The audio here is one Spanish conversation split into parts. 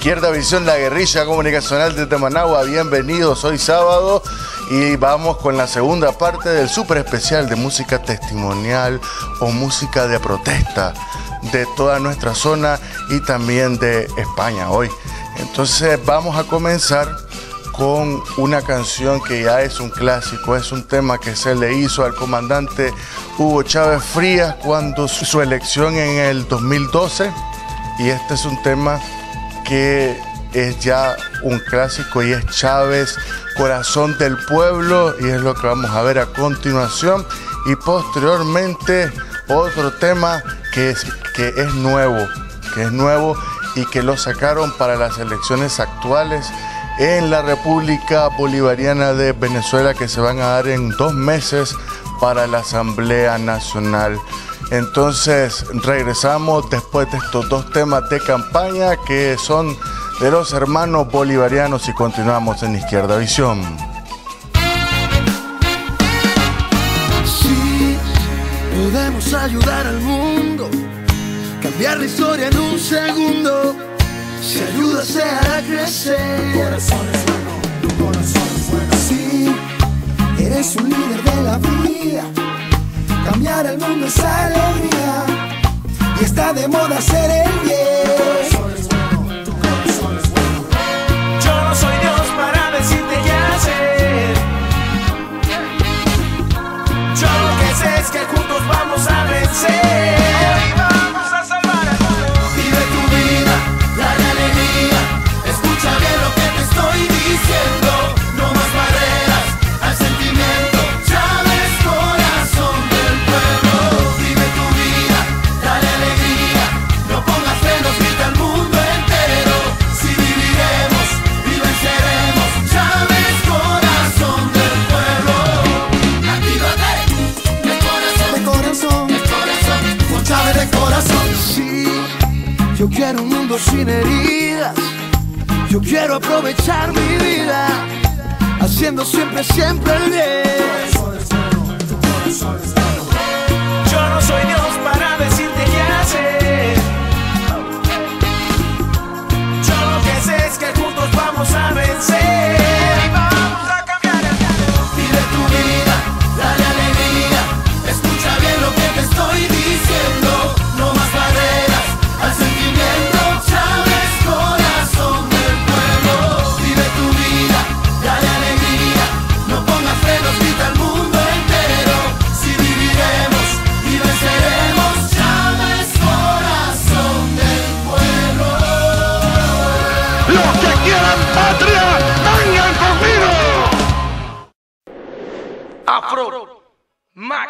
Izquierda Visión, la guerrilla comunicacional desde Managua. Bienvenidos, hoy sábado y vamos con la segunda parte del súper especial de música testimonial o música de protesta de toda nuestra zona y también de España hoy. Entonces vamos a comenzar con una canción que ya es un clásico, es un tema que se le hizo al comandante Hugo Chávez Frías cuando su elección en el 2012, y este es un tema que es ya un clásico y es Chávez, Corazón del Pueblo, y es lo que vamos a ver a continuación. Y posteriormente otro tema que es nuevo y que lo sacaron para las elecciones actuales en la República Bolivariana de Venezuela, que se van a dar en 2 meses para la Asamblea Nacional. Entonces regresamos después de estos 2 temas de campaña que son de los hermanos bolivarianos y continuamos en Izquierda Visión. Sí, podemos ayudar al mundo, cambiar la historia en un segundo. Si ayuda se hará crecer. Tu corazón es bueno, tu corazón es bueno. Sí, eres un líder de la vida. Cambiar el mundo es alegría. Y está de moda hacer el bien. Tu corazón es bueno, tu corazón es bueno. Yo no soy Dios para decirte qué hacer. Yo lo que sé es que juntos vamos a vencer. No más barreras al sentimiento. Chávez, corazón del pueblo. Vive tu vida, dale alegría. No pongas frenos, grita al mundo entero. Si viviremos y venceremos. Chávez, corazón del pueblo. Actívate, de corazón, de corazón, con Chávez de corazón. Sí, yo quiero un mundo sin heridas. Yo quiero aprovechar mi vida, haciendo siempre el bien. Tu corazón es bueno, tu corazón es bueno. Yo no soy Dios para decirte qué hacer. Yo lo que sé es que juntos vamos a vencer. Y vamos a cambiar el mundo. Vive tu vida, dale alegría. Escucha bien lo que te estoy diciendo. No más barreras al sentimiento. Chávez, corazón. Grita al mundo entero. Si viviremos y venceremos. Chávez, corazón del pueblo. Los que quieran patria, vengan conmigo. Afro Mac.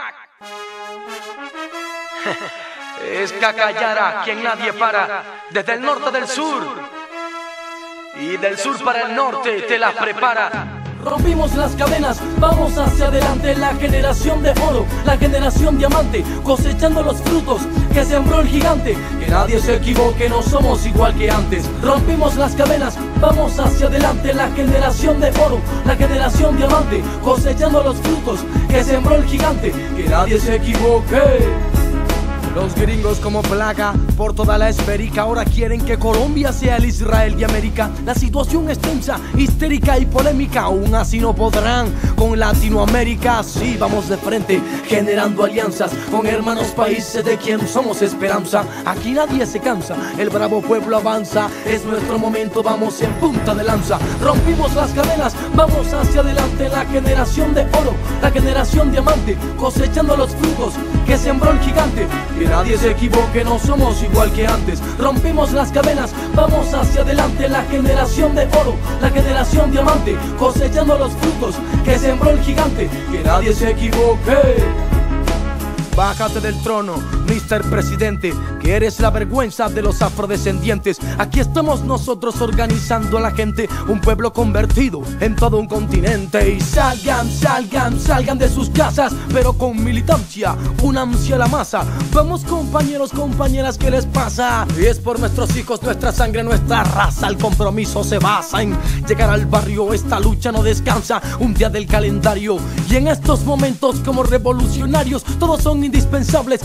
Es Cacayara quien nadie para. Desde el norte del sur y del sur para el norte te la prepara. Rompimos las cadenas, vamos hacia adelante. La generación de oro, la generación diamante, cosechando los frutos que sembró el gigante. Que nadie se equivoque, no somos igual que antes. Rompimos las cadenas, vamos hacia adelante. La generación de oro, la generación diamante, cosechando los frutos que sembró el gigante. Que nadie se equivoque. Los gringos como plaga por toda la esférica ahora quieren que Colombia sea el Israel de América. La situación es tensa, histérica y polémica. Aún así no podrán con Latinoamérica. Sí, vamos de frente, generando alianzas con hermanos países de quien somos esperanza. Aquí nadie se cansa, el bravo pueblo avanza. Es nuestro momento, vamos en punta de lanza. Rompimos las cadenas, vamos hacia adelante. La generación de oro, la generación diamante, cosechando los frutos que sembró el gigante. Que nadie se equivoque, no somos igual que antes. Rompimos las cadenas, vamos hacia adelante. La generación de oro, la generación diamante, cosechando los frutos que sembró el gigante. Que nadie se equivoque. Bájate del trono, Mr. Presidente, que eres la vergüenza de los afrodescendientes. Aquí estamos nosotros organizando a la gente, un pueblo convertido en todo un continente. Y salgan, salgan, salgan de sus casas, pero con militancia, únanse a la masa. Vamos compañeros, compañeras, ¿qué les pasa? Y es por nuestros hijos, nuestra sangre, nuestra raza. El compromiso se basa en llegar al barrio, esta lucha no descansa, un día del calendario. Y en estos momentos como revolucionarios, todos son indispensables, todos somos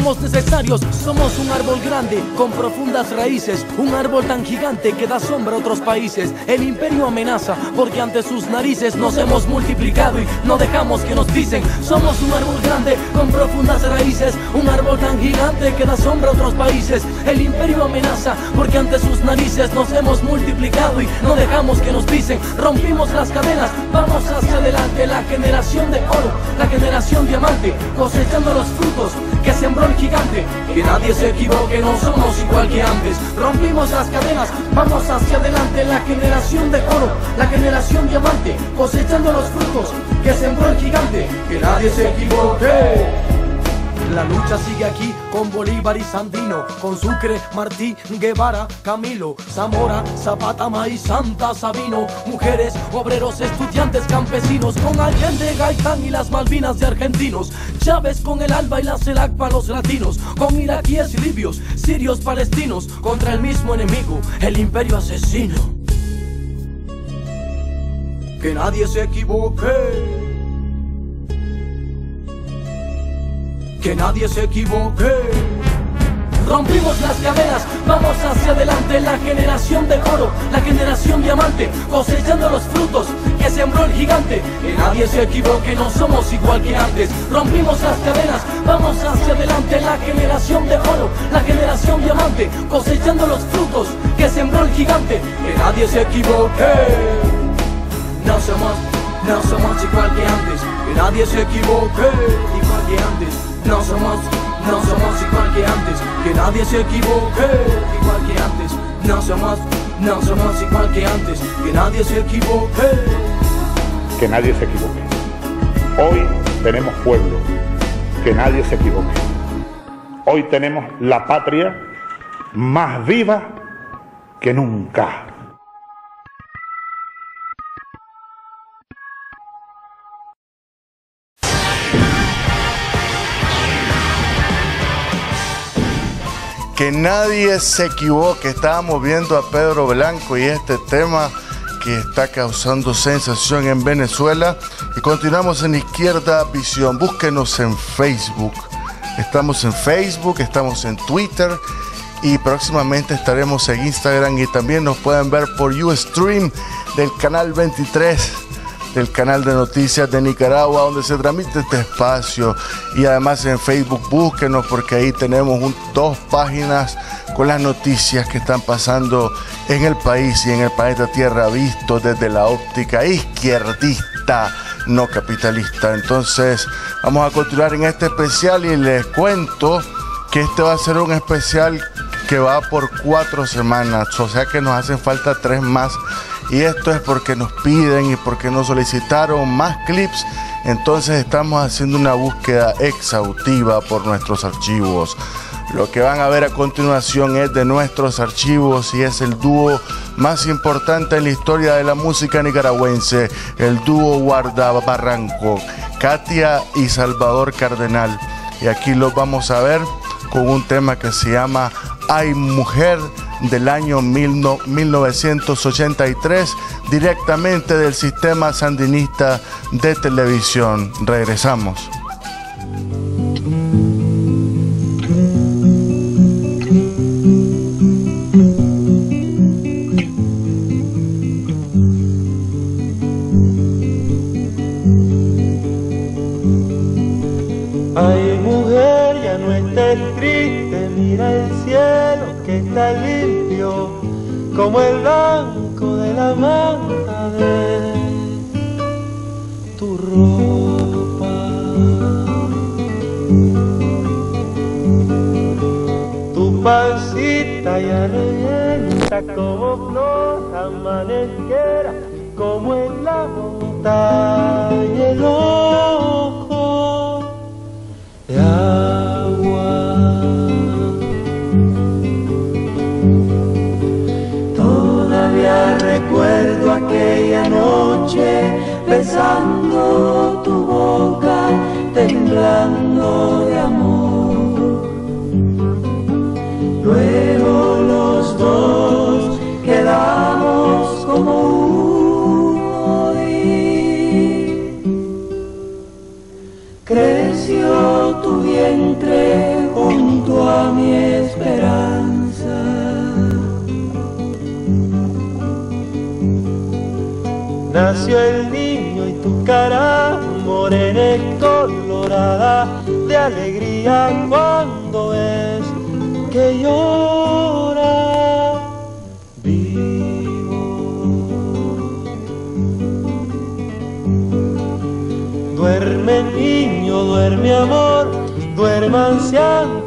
somos necesarios. Somos un árbol grande con profundas raíces, un árbol tan gigante que da sombra a otros países. El imperio amenaza porque ante sus narices nos hemos multiplicado y no dejamos que nos pisen. Somos un árbol grande con profundas raíces, un árbol tan gigante que da sombra a otros países. El imperio amenaza porque ante sus narices nos hemos multiplicado y no dejamos que nos pisen. Rompimos las cadenas, vamos hacia adelante. La generación de oro, la generación diamante, cosechando los frutos que sembró el gigante. Que nadie se equivoque, no somos igual que antes. Rompimos las cadenas, vamos hacia adelante. La generación de oro, la generación diamante, cosechando los frutos que sembró el gigante. Que nadie se equivoque. La lucha sigue aquí con Bolívar y Sandino, con Sucre, Martí, Guevara, Camilo, Zamora, Zapata, Maíz, Santa, Sabino. Mujeres, obreros, estudiantes, campesinos, con Allende, Gaitán y las Malvinas de argentinos. Chávez con el ALBA y la CELAC para los latinos, con iraquíes y libios, sirios, palestinos, contra el mismo enemigo, el imperio asesino. Que nadie se equivoque. Que nadie se equivoque. Rompimos las cadenas, vamos hacia adelante. La generación de oro, la generación diamante, cosechando los frutos que sembró el gigante. Que nadie se equivoque, no somos igual que antes. Rompimos las cadenas, vamos hacia adelante. La generación de oro, la generación diamante, cosechando los frutos que sembró el gigante. Que nadie se equivoque. No somos igual que antes. Que nadie se equivoque, igual que antes. No somos igual que antes. Que nadie se equivoque, igual que antes. No somos igual que antes. Que nadie se equivoque. Que nadie se equivoque. Hoy tenemos pueblo. Que nadie se equivoque. Hoy tenemos la patria más viva que nunca. Que nadie se equivoque. Estábamos viendo a Pedro Blanco y este tema que está causando sensación en Venezuela. Y continuamos en Izquierda Visión. Búsquenos en Facebook. Estamos en Facebook, estamos en Twitter y próximamente estaremos en Instagram. Y también nos pueden ver por Ustream del canal 23. Del canal de noticias de Nicaragua, donde se transmite este espacio. Y además en Facebook búsquenos, porque ahí tenemos dos páginas con las noticias que están pasando en el país y en el planeta Tierra, visto desde la óptica izquierdista, no capitalista. Entonces vamos a continuar en este especial y les cuento que este va a ser un especial que va por 4 semanas, o sea que nos hacen falta 3 más. Y esto es porque nos piden y porque nos solicitaron más clips. Entonces estamos haciendo una búsqueda exhaustiva por nuestros archivos. Lo que van a ver a continuación es de nuestros archivos y es el dúo más importante en la historia de la música nicaragüense, el dúo Guardabarranco, Katia y Salvador Cardenal. Y aquí los vamos a ver con un tema que se llama Ay Mujer, del año 1983, directamente del sistema sandinista de televisión. Regresamos. Ay mujer, ya no estés triste, mira el cielo que está limpio como el blanco de la manta de tu ropa. Tu pancita ya revienta como flor amanezquera, como en la montaña el ojo de agua. Todavía recuerdo aquella noche besando tu boca, temblando de amor. Luego los dos quedamos como uno y creció tu vientre con nació el niño y tu cara morena y colorada de alegría cuando es que llora. Vivo. Duerme niño, duerme amor, duerme anciano